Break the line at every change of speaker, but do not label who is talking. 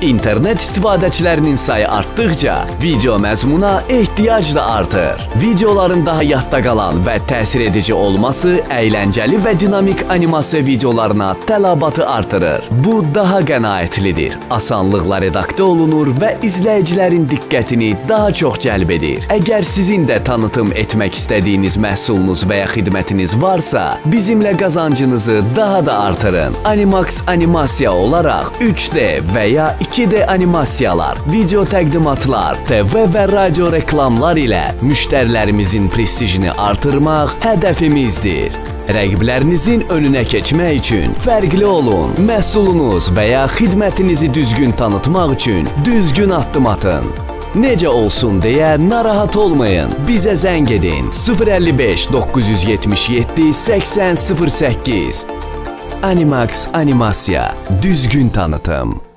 İnternet istifadəçilərinin sayı artdıqca video məzmuna ehtiyac da artır. Videoların daha yadda qalan və təsir edici olması əyləncəli və dinamik animasiya videolarına tələbatı artırır. Bu daha qənaətlidir, asanlıqla redaktə olunur və izləyicilərin diqqətini daha çox cəlb edir. Əgər sizin də tanıtım etmək istədiyiniz məhsulunuz və ya xidmətiniz varsa, bizimlə qazancınızı daha da artırın. Animax Animasiya olaraq 3D və ya 2D animasiyalar, video təqdimatlar, TV və radio reklamlar ilə müştərilərimizin prestijini artırmaq hədəfimizdir. Rəqiblərinizin önünə keçmək üçün fərqli olun. Məhsulunuz və ya xidmətinizi düzgün tanıtmaq üçün düzgün addım atın. Necə olsun deyə narahat olmayın. Bizə zəng edin 055 977 8008. Animax Animasiya, düzgün tanıtım.